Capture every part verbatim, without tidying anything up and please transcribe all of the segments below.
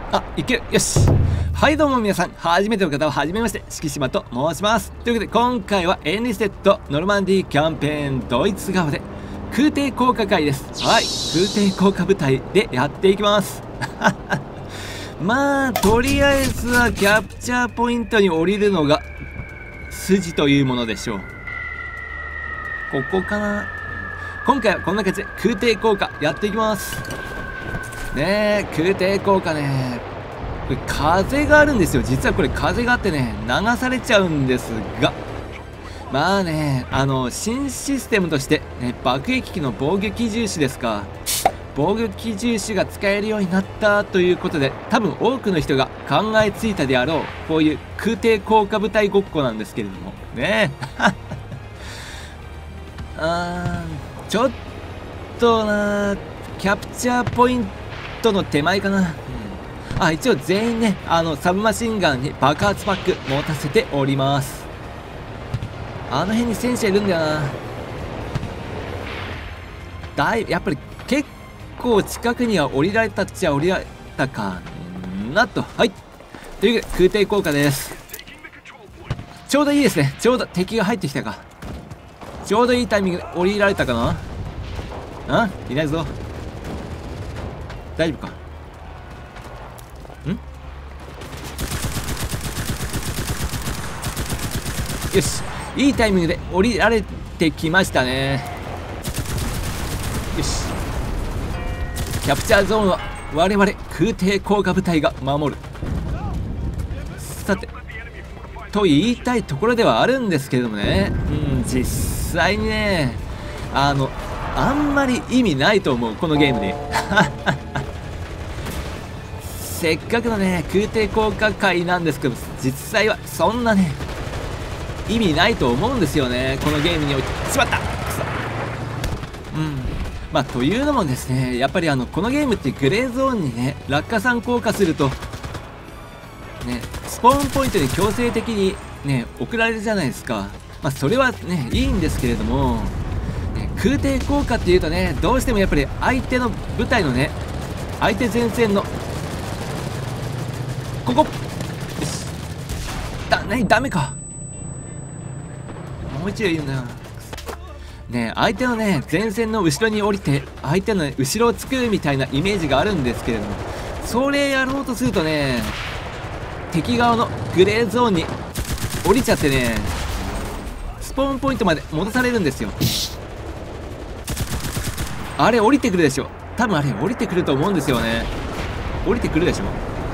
あ、いける。よし。はい、どうも皆さん。初めての方は初めまして、敷島と申します。というわけで、今回はエンリステッドノルマンディーキャンペーンドイツ側で空挺降下会です。はい、空挺降下部隊でやっていきます。まあ、とりあえずはキャプチャーポイントに降りるのが筋というものでしょう。ここかな。今回はこんな感じで空挺降下やっていきます。ねえ、空挺降下ね、これ風があるんですよ。実はこれ風があってね、流されちゃうんですが、まあね、あの新システムとして、ね、爆撃機の防御機重視ですか、防御機重視が使えるようになったということで、多分多くの人が考えついたであろうこういう空挺降下部隊ごっこなんですけれどもね。あー、ちょっとな、キャプチャーポイントの手前かな。うん、あ、一応全員ね、あのサブマシンガンに爆発パック持たせております。あの辺に戦車いるんだよな。だいやっぱり結構近くには降りられたっちゃ降りられたかなと。はい、というわけで空挺降下です。ちょうどいいですね。ちょうど敵が入ってきたか。ちょうどいいタイミングで降りられたかな。あ、いないぞ。大丈夫か。ん、よし、いいタイミングで降りられてきましたね。よし、キャプチャーゾーンは我々空挺降下部隊が守る。さてと言いたいところではあるんですけれどもね、うん、実際にね、あのあんまり意味ないと思う、このゲームで。せっかくのね空挺降下会なんですけど、実際はそんなね意味ないと思うんですよね、このゲームにおいて。しまった、くそ。うん、まあというのもですね、やっぱりあのこのゲームってグレーゾーンにね落下傘降下するとね、スポーンポイントに強制的にね送られるじゃないですか。まあそれはねいいんですけれども、ね、空挺降下っていうとね、どうしてもやっぱり相手の部隊のね、相手前線のここ、よし、だ、なに、ダメか。もう一度言うんだよね。相手のね前線の後ろに降りて相手の、ね、後ろをつくみたいなイメージがあるんですけれども、それやろうとするとね、敵側のグレーゾーンに降りちゃってね、スポーンポイントまで戻されるんですよ。あれ降りてくるでしょ、多分あれ降りてくると思うんですよね。降りてくるでしょ。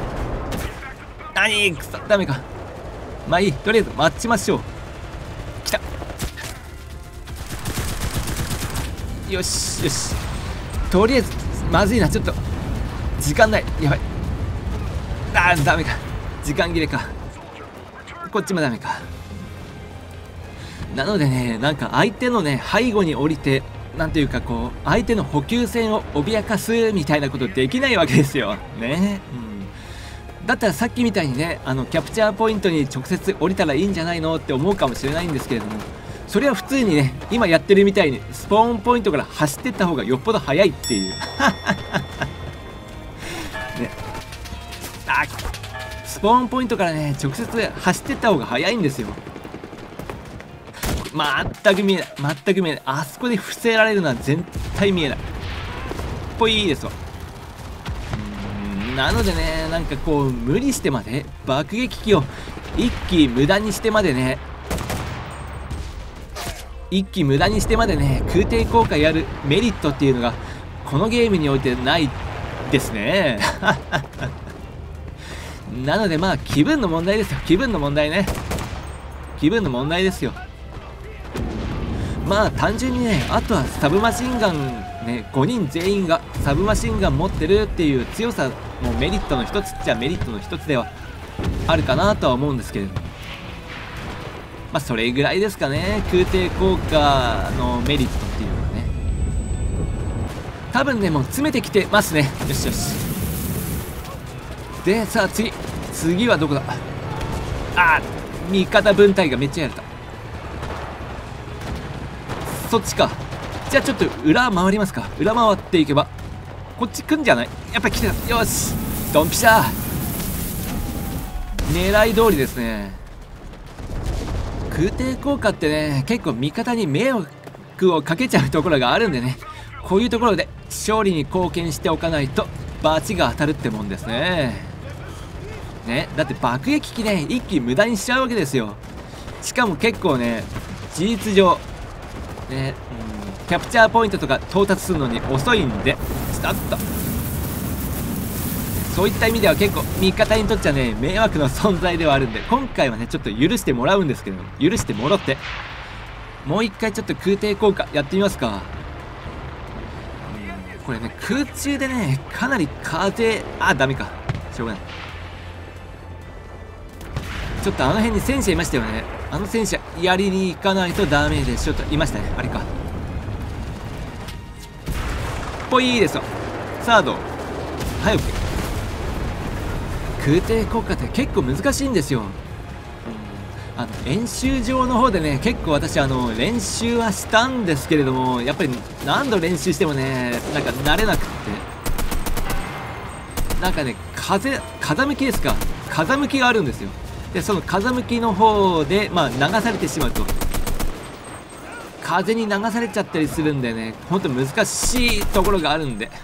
何、くそ、ダメか。まあいい、とりあえず待ちましょう。来た。よしよし、とりあえずまずいな、ちょっと時間ない、やばい。あー、ダメか、時間切れか。こっちもダメか。なのでね、なんか相手のね背後に降りて、なんていうかこう相手の補給線を脅かすみたいなことできないわけですよね。うん、だったらさっきみたいにね、あのキャプチャーポイントに直接降りたらいいんじゃないのって思うかもしれないんですけれども、それは普通にね今やってるみたいにスポーンポイントから走ってった方がよっぽど速いっていう。ね、あ、スポーンポイントからね直接走ってった方が速いんですよ。全く見えない、全く見えない。あそこで伏せられるのは絶対見えない。ぽいですわ。なのでね、なんかこう無理してまで爆撃機を一機無駄にしてまでね一機無駄にしてまでね空挺降下やるメリットっていうのがこのゲームにおいてないですね。なのでまあ気分の問題ですよ、気分の問題ね、気分の問題ですよ。まあ単純にね、あとはサブマシンガンね、ごにん全員がサブマシンガン持ってるっていう強さもメリットの一つっちゃメリットの一つではあるかなとは思うんですけれども、まあそれぐらいですかね、空挺降下のメリットっていうのはね。多分ねもう詰めてきてますね。よしよし。でさあ次次はどこだ。あー、味方分隊がめっちゃやれた。そっちか。じゃあちょっと裏回りますか。裏回っていけばこっち来んじゃない。やっぱり来てた。よし、 ドンピシャー。狙い通りですね。空挺効果ってね、結構味方に迷惑をかけちゃうところがあるんでね、こういうところで勝利に貢献しておかないとバチが当たるってもんですね。ね、だって爆撃機ね、一気無駄にしちゃうわけですよ。しかも結構ね、事実上ね、うん、キャプチャーポイントとか到達するのに遅いんで、スタッとそういった意味では結構味方にとっちゃね、迷惑の存在ではあるんで、今回はねちょっと許してもらうんですけど、許してもろってもう一回ちょっと空挺効果やってみますか。これね、空中でねかなり風、あ、ダメか、しょうがない。ちょっとあの辺に戦車いましたよね。あの戦車やりに行かないとダメでしょ。ちょっといましたね、あれか。ぽいいですよ。サードはい、オッケー。空挺効果って結構難しいんですよ。あの演習場の方でね、結構私あの練習はしたんですけれども、やっぱり何度練習してもね、なんか慣れなくって、なんかね、風風向きですか、風向きがあるんですよ。でその風向きの方で、まあ、流されてしまうと風に流されちゃったりするんでね、ほんと難しいところがあるんで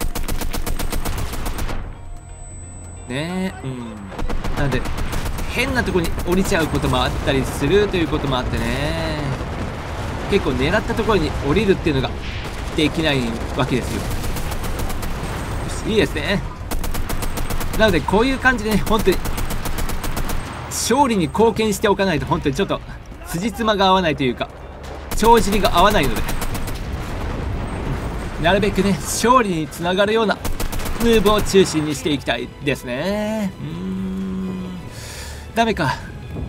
ねえ、うん、なので変なところに降りちゃうこともあったりするということもあってね、結構狙ったところに降りるっていうのができないわけですよ。よし、いいですね。なのでこういう感じでね、本当に勝利に貢献しておかないと、本当にちょっと辻褄が合わないというか帳尻が合わないので、なるべくね勝利につながるようなムーブを中心にしていきたいですね。うーん、ダメか。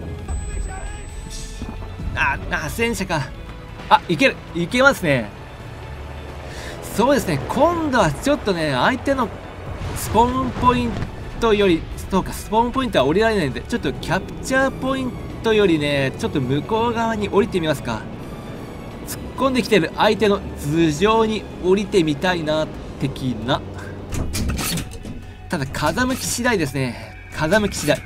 ああ、戦車か。あ、いける、いけますね。そうですね、今度はちょっとね相手のスポーンポイントより、そうか、スポーンポイントは降りられないので、ちょっとキャプチャーポイントよりねちょっと向こう側に降りてみますか。突っ込んできてる相手の頭上に降りてみたいな的な。ただ風向き次第ですね、風向き次第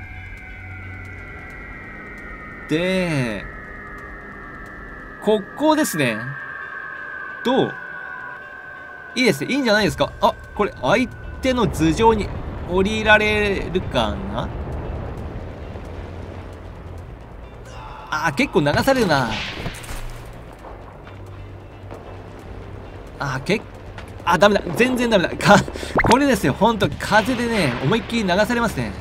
で、ここですね。どう、いいですね、いいんじゃないですか。あ、これ相手の頭上に降りられるかな。あー、結構流されるな。あー、結構、あ、ダメだ、全然ダメだか。これですよ、ほんと風でね思いっきり流されますね。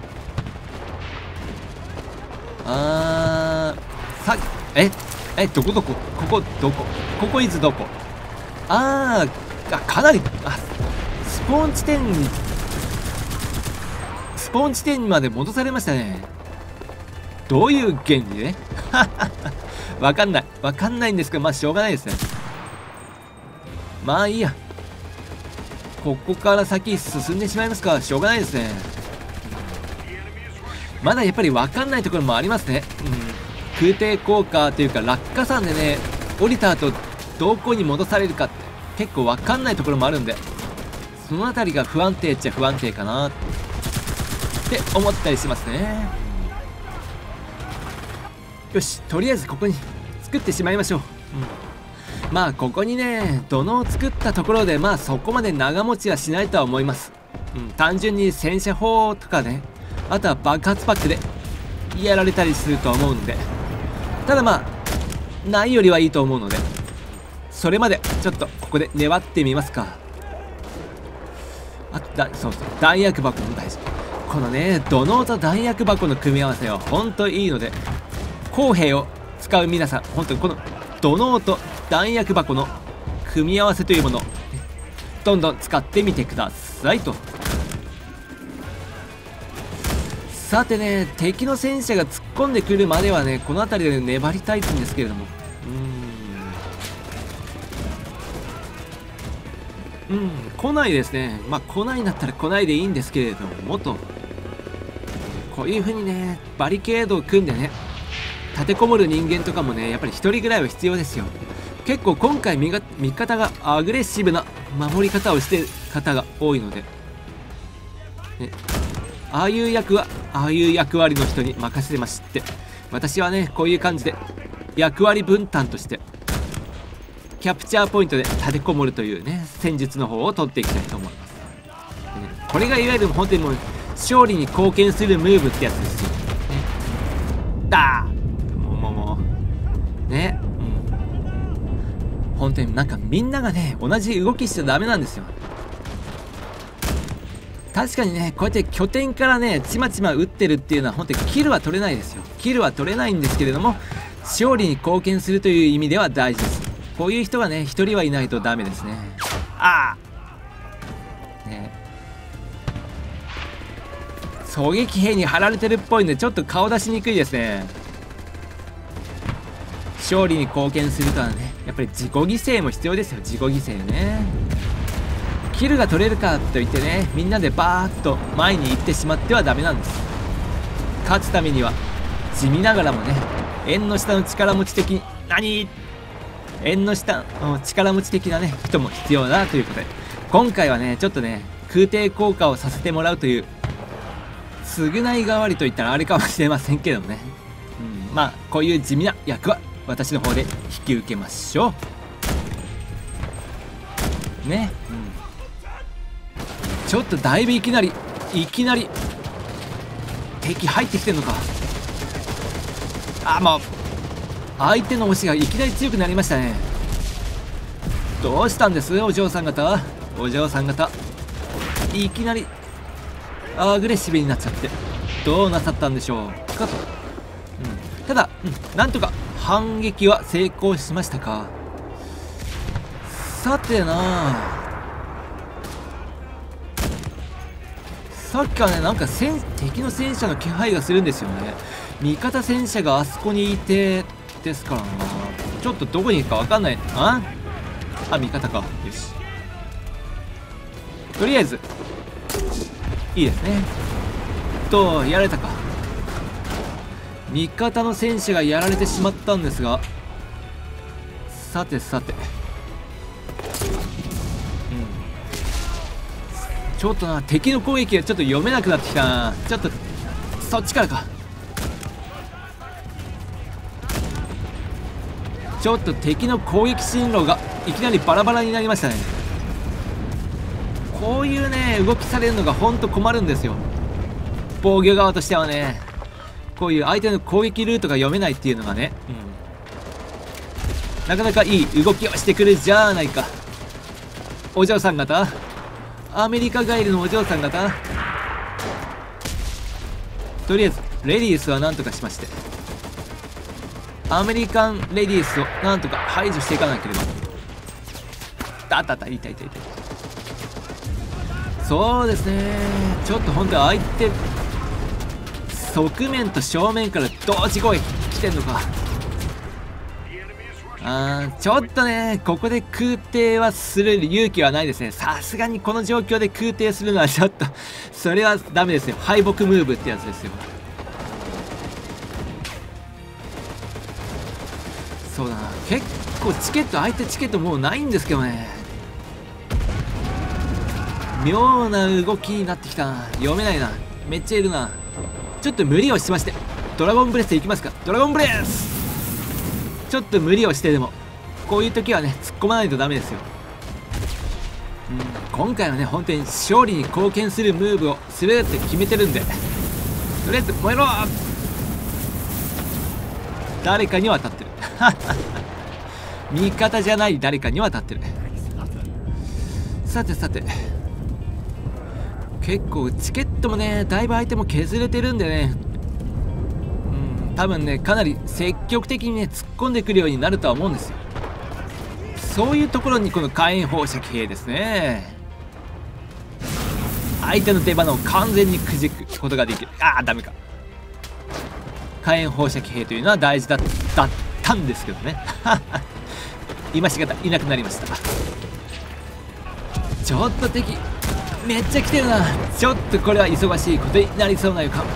あー、さええどこどこ、ここどこ、ここいつどこ、あー、あ、かなり、あ、スポーン地点にスポーン地点まで戻されましたね。どういう原理ね。わかんない、わかんないんですけど、まあしょうがないですね。まあいいや、ここから先進んでしまいますか。しょうがないですね。まだやっぱり分かんないところもありますね。うん、空挺効果というか落下山でね降りた後どこに戻されるかって結構分かんないところもあるんで、その辺りが不安定っちゃ不安定かなって思ったりしますね。よし、とりあえずここに作ってしまいましょう。うん、まあここにね土のを作ったところで、まあそこまで長持ちはしないとは思います。うん、単純に戦車砲とかね、あとは爆発パックでやられたりすると思うので、ただまあないよりはいいと思うので、それまでちょっとここで粘ってみますか。あとだ、そうそう、弾薬箱も大事。このね土のと弾薬箱の組み合わせは本当いいので、公兵を使う皆さん、本当にこの土のと弾薬箱の組み合わせというものをどんどん使ってみてくださいと。さてね、敵の戦車が突っ込んでくるまではねこの辺りで粘りたいんですけれども、うーんうん来ないですね。まあ来ないんだったら来ないでいいんですけれども、とこういう風にねバリケードを組んでね立てこもる人間とかもねやっぱりひとりぐらいは必要ですよ。結構今回味が味方がアグレッシブな守り方をしてる方が多いのでね、ああいう役はああいう役割の人に任せてまして、私はねこういう感じで役割分担としてキャプチャーポイントで立てこもるというね戦術の方を取っていきたいと思います。でね、これがいわゆる本当にもう勝利に貢献するムーブってやつですよ。ね、だーもうもうもうね、うん、本当になんかみんながね同じ動きしちゃダメなんですよ。確かにねこうやって拠点からねちまちま打ってるっていうのは本当にキルは取れないですよ。キルは取れないんですけれども勝利に貢献するという意味では大事です。こういう人がね一人はいないとダメですね。ああね、狙撃兵に貼られてるっぽいんでちょっと顔出しにくいですね。勝利に貢献するとはねやっぱり自己犠牲も必要ですよ。自己犠牲ね。キルが取れるかといってねみんなでバーッと前に行ってしまってはダメなんです。勝つためには地味ながらもね縁の下の力持ち的に何縁の下の力持ち的なね人も必要だということで、今回はねちょっとね空挺効果をさせてもらうという償い代わりといったらあれかもしれませんけどもね、うん、まあこういう地味な役は私の方で引き受けましょうね、うん、ちょっとだいぶいきなりいきなり敵入ってきてんのか。あもう相手の推しがいきなり強くなりましたね。どうしたんですお嬢さん方。お嬢さん方いきなりアグレッシブになっちゃってどうなさったんでしょうかと、うん、ただ、うん、なんとか反撃は成功しましたか。さてなさっきはねなんか戦敵の戦車の気配がするんですよね。味方戦車があそこにいてですからな。ちょっとどこにいるか分かんない。ああ味方か。よしとりあえずいいですねとやられたか。味方の戦士がやられてしまったんですが、さてさて、うん、ちょっとな敵の攻撃がちょっと読めなくなってきたな。ちょっとそっちからか。ちょっと敵の攻撃進路がいきなりバラバラになりましたね。こういうね動きされるのがほんと困るんですよ。防御側としてはねこういう相手の攻撃ルートが読めないっていうのがね、うん、なかなかいい動きをしてくるじゃないか。お嬢さん方アメリカ帰りのお嬢さん方、とりあえずレディースはなんとかしまして、アメリカンレディースをなんとか排除していかなければ。あったあった、痛い痛い痛い。そうですね、ちょっと本当に相手側面と正面から同時攻撃来てんのか。あーちょっとねここで空挺はする勇気はないですね。さすがにこの状況で空挺するのはちょっとそれはダメですよ。敗北ムーブってやつですよ。そうだな、結構チケット相手チケットもうないんですけどね、妙な動きになってきたな。読めないな、めっちゃいるな。ちょっと無理をしましてドラゴンブレスでいきますか。ドラゴンブレスちょっと無理をしてでもこういう時はね突っ込まないとダメですよ。うん、今回はね本当に勝利に貢献するムーブをするって決めてるんで、とりあえず燃えろ。誰かには当たってる味方じゃない誰かには当たってる。さてさて、結構チケットもねだいぶ相手も削れてるんでね、うん、多分ねかなり積極的にね突っ込んでくるようになるとは思うんですよ。そういうところにこの火炎放射器兵ですね、相手の出花を完全にくじくことができる。ああダメか。火炎放射器兵というのは大事だだったんですけどね今しがたいなくなりました。ちょっと敵めっちゃ来てるな。ちょっとこれは忙しいことになりそうな予感。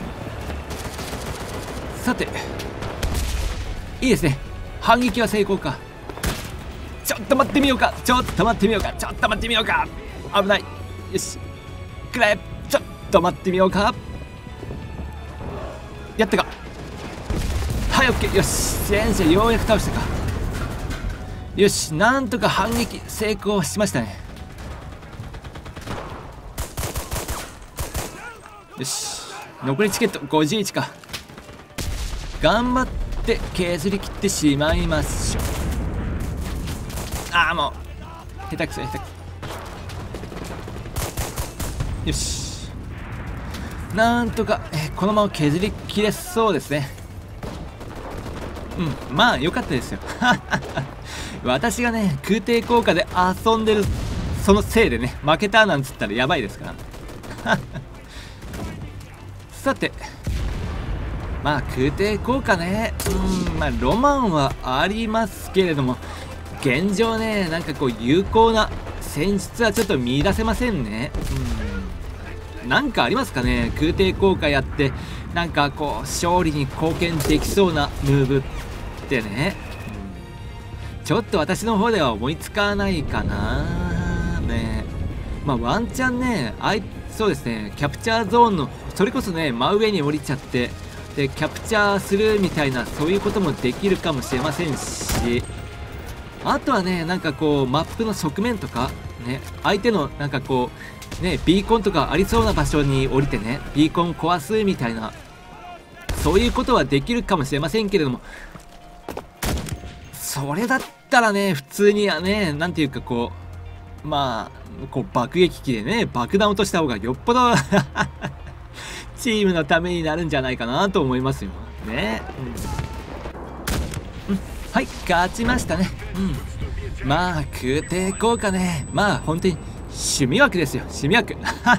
さていいですね、反撃は成功か。ちょっと待ってみようかちょっと待ってみようかちょっと待ってみようか。危ない。よしくらえ。ちょっと待ってみようか。やったか。はい、オッケー。よし、戦車ようやく倒したか。よし、なんとか反撃成功しましたね。よし、残りチケットごじゅういちか。頑張って削り切ってしまいましょう。ああ、もう下手くそ下手くそ。よし、なんとかえこのまま削り切れそうですね。うん、まあ良かったですよ。私がね空挺効果で遊んでるそのせいでね負けたなんつったらやばいですから。さて、まあ空挺効果ね、うん、まあロマンはありますけれども、現状ねなんかこう有効な戦術はちょっと見出せませんね。うん、なんかありますかね、空挺効果やってなんかこう勝利に貢献できそうなムーブってね、うん、ちょっと私の方では思いつかないかなね。まあワンチャンね、あいそうですね、キャプチャーゾーンのそれこそね真上に降りちゃってでキャプチャーするみたいな、そういうこともできるかもしれませんし、あとはねなんかこうマップの側面とかね、相手のなんかこうねビーコンとかありそうな場所に降りてねビーコン壊すみたいな、そういうことはできるかもしれませんけれども、それだったらね普通にはねなんていうかこうまあこう爆撃機でね爆弾落とした方がよっぽどチームのためになるんじゃないかなと思いますよね。うん、うん、はい、勝ちましたね。うん、まあ空挺効果ね、まあ本当に趣味枠ですよ、趣味枠。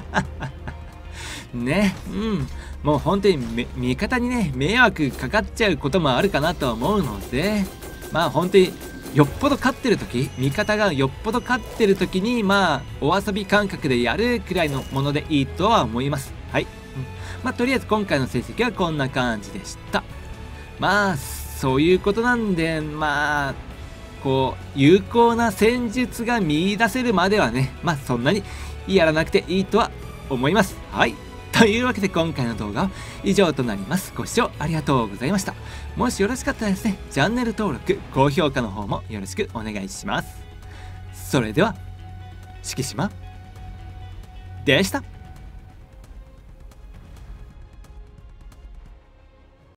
ね、うん、もう本当に味方にね迷惑かかっちゃうこともあるかなと思うので、まあ本当によっぽど勝ってる時、味方がよっぽど勝ってる時にまあお遊び感覚でやるくらいのものでいいとは思います。はい、うん、まあとりあえず今回の成績はこんな感じでした。まあそういうことなんで、まあこう有効な戦術が見出せるまではね、まあそんなにやらなくていいとは思います。はい、というわけで今回の動画は以上となります。ご視聴ありがとうございました。もしよろしかったらですね、チャンネル登録、高評価の方もよろしくお願いします。それでは、敷島でした。